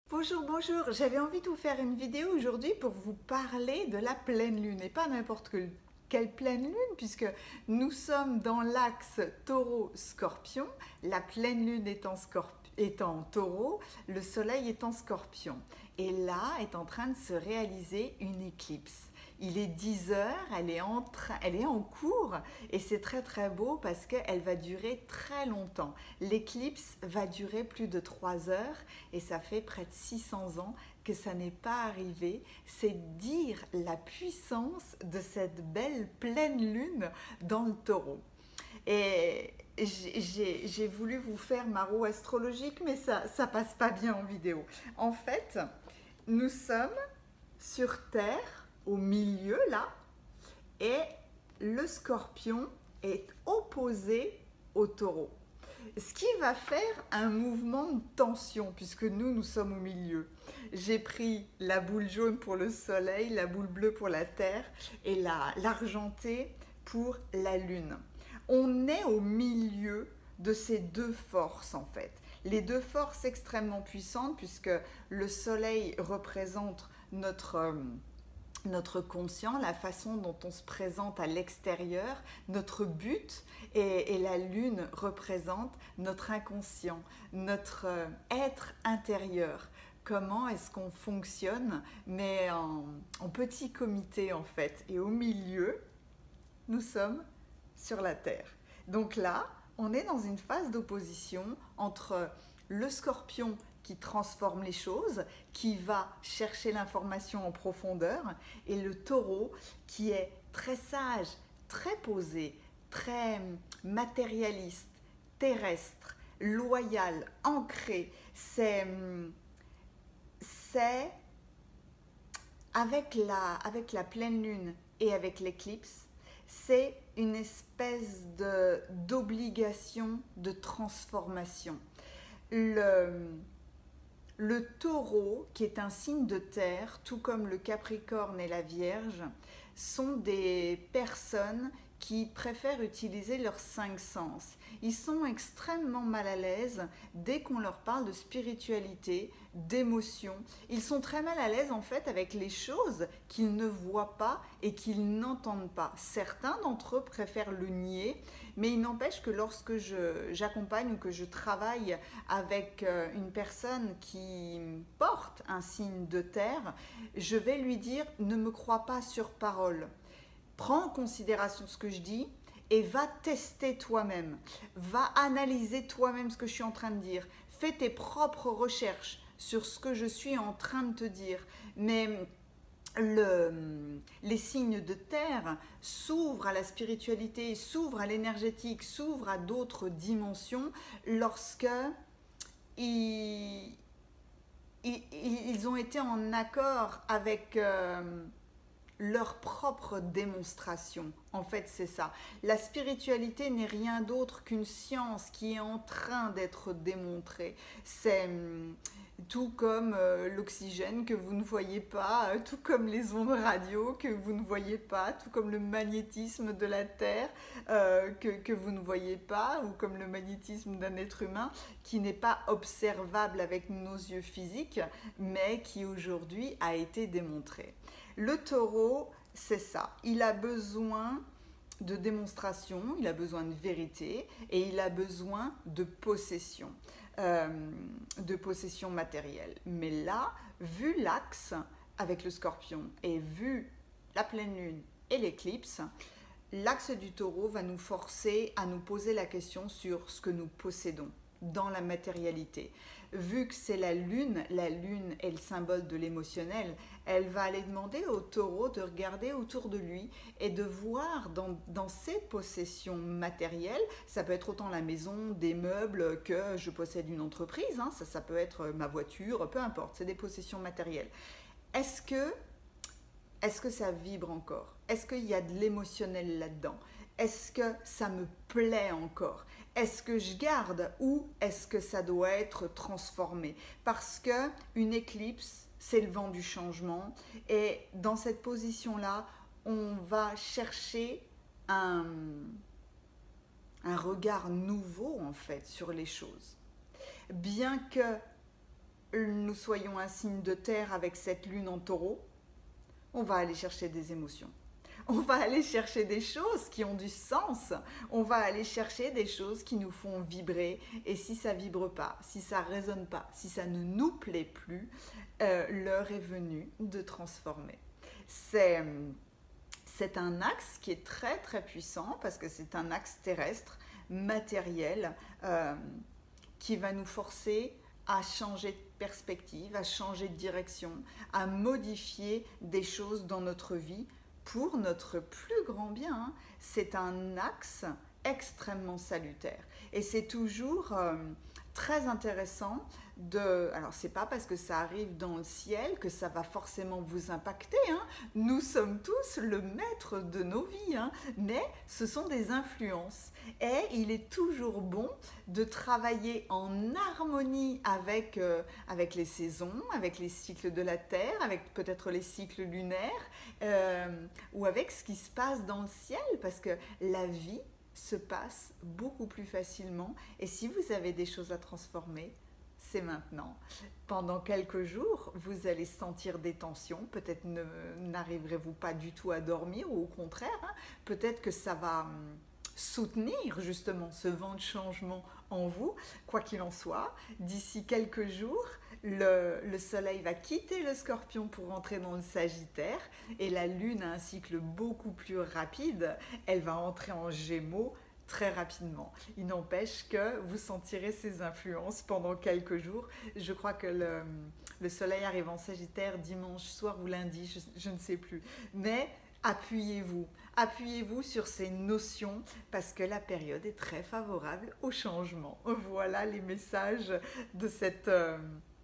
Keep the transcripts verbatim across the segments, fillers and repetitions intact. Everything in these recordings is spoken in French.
Bonjour, bonjour, j'avais envie de vous faire une vidéo aujourd'hui pour vous parler de la pleine lune et pas n'importe quelle pleine lune puisque nous sommes dans l'axe taureau-scorpion, la pleine lune est en, est en taureau, le soleil est en scorpion et là est en train de se réaliser une éclipse. Il est dix heures, elle est en, elle est en cours et c'est très très beau parce qu'elle va durer très longtemps. L'éclipse va durer plus de trois heures et ça fait près de six cents ans que ça n'est pas arrivé. C'est dire la puissance de cette belle pleine lune dans le taureau. Et j'ai voulu vous faire ma roue astrologique mais ça ça passe pas bien en vidéo. En fait, nous sommes sur Terre au milieu là et le scorpion est opposé au taureau, ce qui va faire un mouvement de tension puisque nous nous sommes au milieu. J'ai pris la boule jaune pour le soleil, la boule bleue pour la terre et l'argenté pour la lune. On est au milieu de ces deux forces en fait, les deux forces extrêmement puissantes puisque le soleil représente notre euh, notre conscient, la façon dont on se présente à l'extérieur, notre but, et, et la lune représente notre inconscient, notre euh, être intérieur. Comment est-ce qu'on fonctionne, mais en, en petit comité en fait. Et au milieu, nous sommes sur la Terre. Donc là, on est dans une phase d'opposition entre le scorpion qui transforme les choses, qui va chercher l'information en profondeur, et le taureau qui est très sage, très posé, très matérialiste, terrestre, loyal, ancré. C'est c'est avec la, avec la pleine lune et avec l'éclipse, c'est une espèce d'obligation de, de transformation. Le, le taureau, qui est un signe de terre, tout comme le capricorne et la vierge, sont des personnes qui préfèrent utiliser leurs cinq sens. Ils sont extrêmement mal à l'aise dès qu'on leur parle de spiritualité, d'émotion. Ils sont très mal à l'aise en fait avec les choses qu'ils ne voient pas et qu'ils n'entendent pas. Certains d'entre eux préfèrent le nier, mais il n'empêche que lorsque j'accompagne ou que je travaille avec une personne qui porte un signe de terre, je vais lui dire « ne me crois pas sur parole ». Prends en considération ce que je dis et va tester toi-même. Va analyser toi-même ce que je suis en train de dire. Fais tes propres recherches sur ce que je suis en train de te dire. Mais le, les signes de terre s'ouvrent à la spiritualité, s'ouvrent à l'énergétique, s'ouvrent à d'autres dimensions lorsque ils, ils, ils ont été en accord avec... Euh, leur propre démonstration. En fait, c'est ça. La spiritualité n'est rien d'autre qu'une science qui est en train d'être démontrée. C'est tout comme euh, l'oxygène que vous ne voyez pas, euh, tout comme les ondes radio que vous ne voyez pas, tout comme le magnétisme de la Terre euh, que, que vous ne voyez pas, ou comme le magnétisme d'un être humain qui n'est pas observable avec nos yeux physiques, mais qui aujourd'hui a été démontré. Le taureau, c'est ça. Il a besoin de démonstration, il a besoin de vérité et il a besoin de possession, euh, de possession matérielle. Mais là, vu l'axe avec le scorpion et vu la pleine lune et l'éclipse, l'axe du taureau va nous forcer à nous poser la question sur ce que nous possédons dans la matérialité. Vu que c'est la lune, la lune est le symbole de l'émotionnel, elle va aller demander au taureau de regarder autour de lui et de voir dans, dans ses possessions matérielles, ça peut être autant la maison, des meubles, que je possède une entreprise, hein, ça, ça peut être ma voiture, peu importe, c'est des possessions matérielles. Est-ce que, est-ce que ça vibre encore? Est-ce qu'il y a de l'émotionnel là-dedans? Est-ce que ça me plaît encore? Est-ce que je garde ou est-ce que ça doit être transformé? Parce qu'une éclipse, c'est le vent du changement et dans cette position-là, on va chercher un, un regard nouveau en fait sur les choses. Bien que nous soyons un signe de terre avec cette lune en taureau, on va aller chercher des émotions. On va aller chercher des choses qui ont du sens. On va aller chercher des choses qui nous font vibrer. Et si ça vibre pas, si ça résonne pas, si ça ne nous plaît plus, euh, l'heure est venue de transformer. C'est, c'est un axe qui est très très puissant parce que c'est un axe terrestre, matériel, euh, qui va nous forcer à changer de perspective, à changer de direction, à modifier des choses dans notre vie pour notre plus grand bien. Hein. C'est un axe extrêmement salutaire. Et c'est toujours euh, très intéressant de... Alors, c'est pas parce que ça arrive dans le ciel que ça va forcément vous impacter. Hein. Nous sommes tous le maître de nos vies, hein. Mais ce sont des influences. Et il est toujours bon de travailler en harmonie avec, euh, avec les saisons, avec les cycles de la Terre, avec peut-être les cycles lunaires, euh, ou avec ce qui se passe dans le ciel, parce que la vie se passe beaucoup plus facilement. Et si vous avez des choses à transformer, c'est maintenant. Pendant quelques jours, vous allez sentir des tensions. Peut-être ne, n'arriverez-vous pas du tout à dormir, ou au contraire, hein, peut-être que ça va hum, soutenir justement ce vent de changement en vous. Quoi qu'il en soit, d'ici quelques jours, le, le soleil va quitter le scorpion pour entrer dans le sagittaire, et la lune a un cycle beaucoup plus rapide. Elle va entrer en gémeaux très rapidement. Il n'empêche que vous sentirez ces influences pendant quelques jours. Je crois que le, le soleil arrive en sagittaire dimanche soir ou lundi, je, je ne sais plus. Mais appuyez-vous, appuyez-vous sur ces notions parce que la période est très favorable au changement. Voilà les messages de cette... Euh,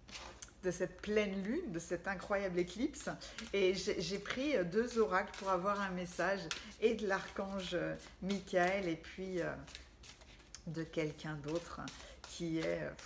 de cette pleine lune, de cette incroyable éclipse. Et j'ai pris deux oracles pour avoir un message, et de l'archange Michael, et puis euh, de quelqu'un d'autre qui est euh,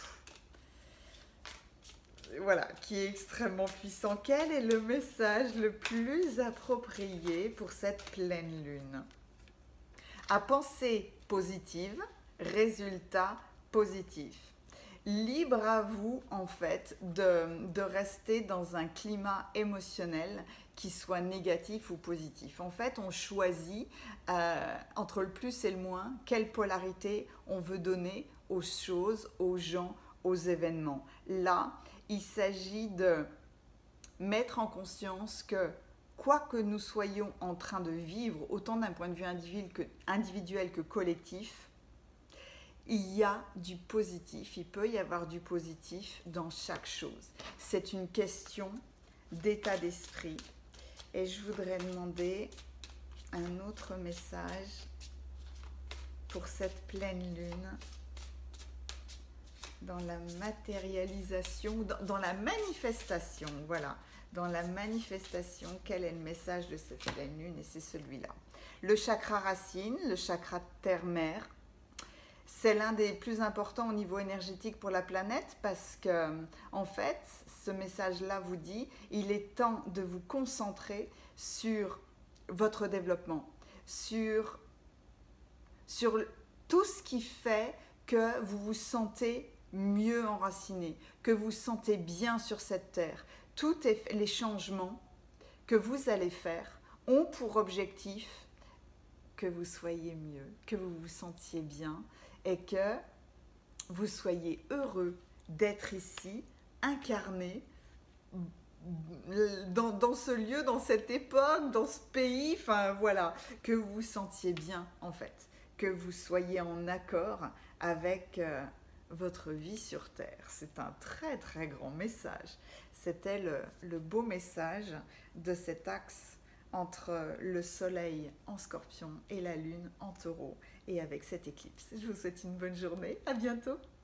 voilà, qui est extrêmement puissant. Quel est le message le plus approprié pour cette pleine lune? À penser positive, résultat positif. Libre à vous, en fait, de, de rester dans un climat émotionnel qui soit négatif ou positif. En fait, on choisit euh, entre le plus et le moins quelle polarité on veut donner aux choses, aux gens, aux événements. Là, il s'agit de mettre en conscience que quoi que nous soyons en train de vivre, autant d'un point de vue individuel que, individuel que collectif, il y a du positif, il peut y avoir du positif dans chaque chose. C'est une question d'état d'esprit. Et je voudrais demander un autre message pour cette pleine lune, dans la matérialisation, dans, dans la manifestation, voilà, dans la manifestation, quel est le message de cette pleine lune? Et c'est celui-là. Le chakra racine, le chakra terre-mère, c'est l'un des plus importants au niveau énergétique pour la planète parce que, en fait, ce message-là vous dit, il est temps de vous concentrer sur votre développement, sur, sur tout ce qui fait que vous vous sentez mieux enraciné, que vous vous sentez bien sur cette terre. Tous les changements que vous allez faire ont pour objectif que vous soyez mieux, que vous vous sentiez bien, et que vous soyez heureux d'être ici, incarné, dans, dans ce lieu, dans cette époque, dans ce pays, enfin voilà, que vous vous sentiez bien en fait, que vous soyez en accord avec euh, votre vie sur Terre. C'est un très très grand message. C'était le, le beau message de cet axe entre le soleil en scorpion et la lune en taureau, et avec cette éclipse. Je vous souhaite une bonne journée, à bientôt.